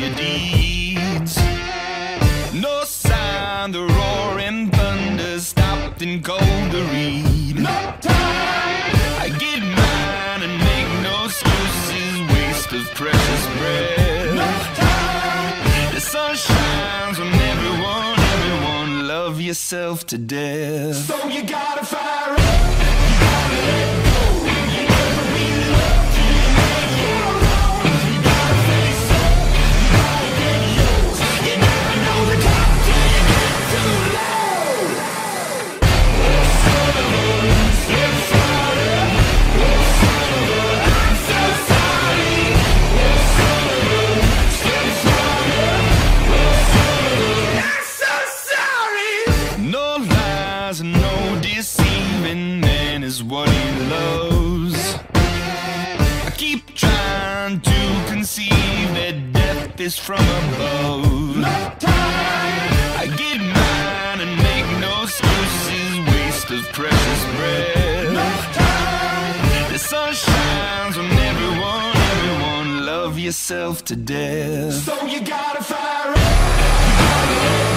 your deeds. No sign the roaring thunder stopped and cold to read. No time. I get mine and make no excuses, waste of precious breath. No time. The sun shines on everyone, love yourself to death. So you gotta fire up, you gotta let go. You never really love till you let go. You gotta face up, you gotta get yours. You never know the time till you get too low. Oh, son of a, it's harder. Oh, son of a, I'm so sorry. Oh, son of a, it's harder. Oh, son of a, I'm so sorry. No lies and no deceiving, man is what he loves. I keep trying to conceive that death is from above. No time. I get mine and make no excuses, waste of precious breath. No time. The sun shines on everyone, love yourself to death. So you gotta fire up, you gotta